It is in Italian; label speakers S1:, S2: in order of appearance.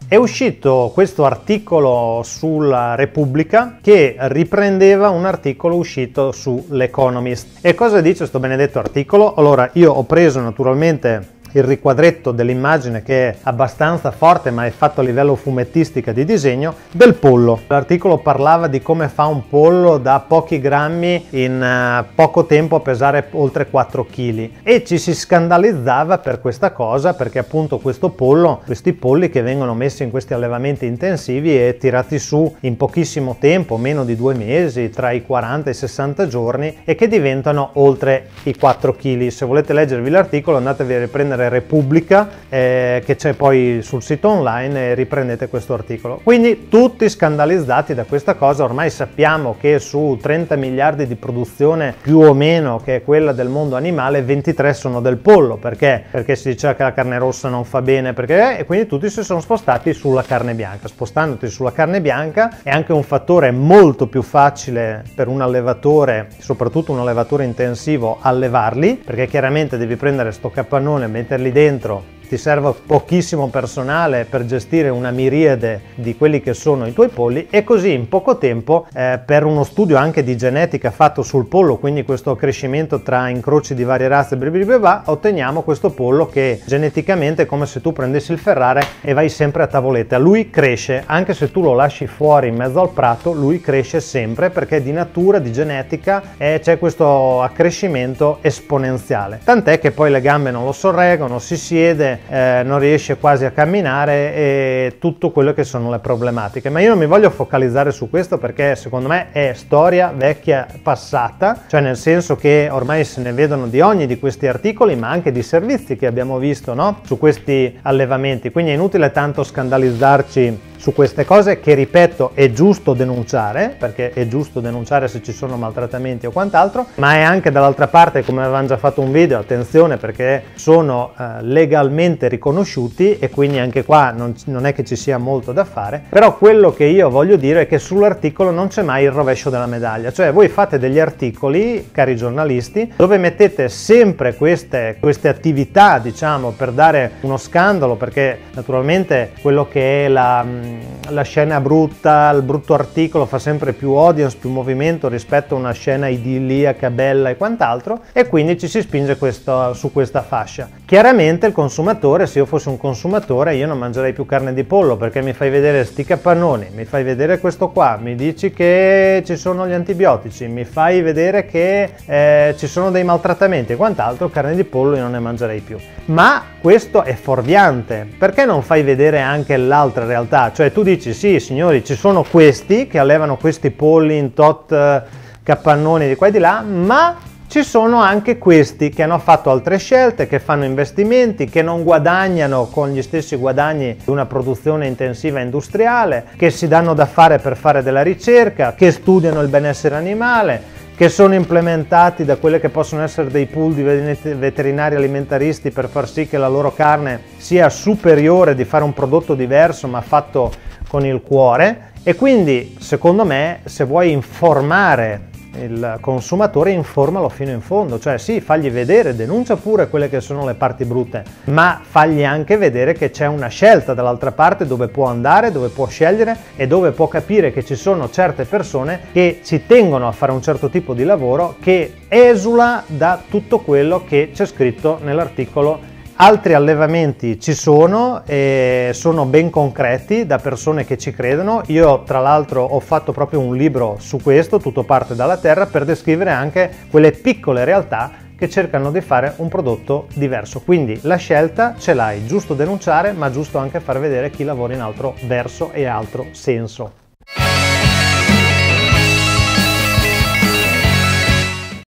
S1: È uscito questo articolo sulla Repubblica che riprendeva un articolo uscito su L'Economist. E cosa dice questo benedetto articolo? Allora, io ho preso naturalmente il riquadretto dell'immagine, che è abbastanza forte ma è fatto a livello fumettistica di disegno, del pollo. L'articolo parlava di come fa un pollo da pochi grammi in poco tempo a pesare oltre 4 kg e ci si scandalizzava per questa cosa, perché appunto questo pollo, questi polli che vengono messi in questi allevamenti intensivi e tirati su in pochissimo tempo, meno di 2 mesi, tra i 40 e i 60 giorni, e che diventano oltre i 4 kg. Se volete leggervi l'articolo andatevi a riprendere Repubblica, che c'è poi sul sito online, e riprendete questo articolo. Quindi tutti scandalizzati da questa cosa. Ormai sappiamo che su 30 miliardi di produzione più o meno, che è quella del mondo animale, 23 sono del pollo. Perché si diceva che la carne rossa non fa bene, e quindi tutti si sono spostati sulla carne bianca. Spostandoti sulla carne bianca è anche un fattore molto più facile per un allevatore, soprattutto un allevatore intensivo, allevarli, perché chiaramente devi prendere sto capannone, metterli dentro, ti serve pochissimo personale per gestire una miriade di quelli che sono i tuoi polli, e così in poco tempo, per uno studio anche di genetica fatto sul pollo, quindi questo crescimento tra incroci di varie razze, otteniamo questo pollo che geneticamente è come se tu prendessi il Ferrari e vai sempre a tavoletta. Lui cresce, anche se tu lo lasci fuori in mezzo al prato, lui cresce sempre, perché di natura, di genetica, c'è questo accrescimento esponenziale. Tant'è che poi le gambe non lo sorreggono, si siede, non riesce quasi a camminare, e tutto quello che sono le problematiche. Ma io non mi voglio focalizzare su questo, perché secondo me è storia vecchia passata, cioè nel senso che ormai se ne vedono di ogni di questi articoli, ma anche di servizi che abbiamo visto, no? Su questi allevamenti. Quindi è inutile tanto scandalizzarci su queste cose, che ripeto è giusto denunciare, perché è giusto denunciare se ci sono maltrattamenti o quant'altro, ma è anche dall'altra parte, come avevamo già fatto un video, attenzione, perché sono legalmente riconosciuti, e quindi anche qua non è che ci sia molto da fare. Però quello che io voglio dire è che sull'articolo non c'è mai il rovescio della medaglia, cioè voi fate degli articoli, cari giornalisti, dove mettete sempre queste attività, diciamo, per dare uno scandalo, perché naturalmente quello che è la scena brutta, il brutto articolo fa sempre più audience, più movimento rispetto a una scena idilliaca, bella e quant'altro, e quindi ci si spinge su questa fascia. Chiaramente il consumatore, se io fossi un consumatore, io non mangerei più carne di pollo, perché mi fai vedere sti capannoni, mi fai vedere questo qua, mi dici che ci sono gli antibiotici, mi fai vedere che ci sono dei maltrattamenti e quant'altro, carne di pollo io non ne mangerei più. Ma questo è fuorviante, perché non fai vedere anche l'altra realtà? Cioè tu dici sì signori, ci sono questi che allevano questi polli in tot capannoni di qua e di là, ma ci sono anche questi che hanno fatto altre scelte, che fanno investimenti, che non guadagnano con gli stessi guadagni di una produzione intensiva industriale, che si danno da fare per fare della ricerca, che studiano il benessere animale, che sono implementati da quelle che possono essere dei pool di veterinari alimentaristi per far sì che la loro carne sia superiore, di fare un prodotto diverso ma fatto con il cuore. E quindi secondo me, se vuoi informare il consumatore, informalo fino in fondo, cioè sì, fagli vedere, denuncia pure quelle che sono le parti brutte, ma fagli anche vedere che c'è una scelta dall'altra parte, dove può andare, dove può scegliere, e dove può capire che ci sono certe persone che ci tengono a fare un certo tipo di lavoro che esula da tutto quello che c'è scritto nell'articolo. Altri allevamenti ci sono, e sono ben concreti, da persone che ci credono. Io tra l'altro ho fatto proprio un libro su questo, Tutto parte dalla terra, per descrivere anche quelle piccole realtà che cercano di fare un prodotto diverso. Quindi la scelta ce l'hai, giusto denunciare, ma giusto anche far vedere chi lavora in altro verso e altro senso.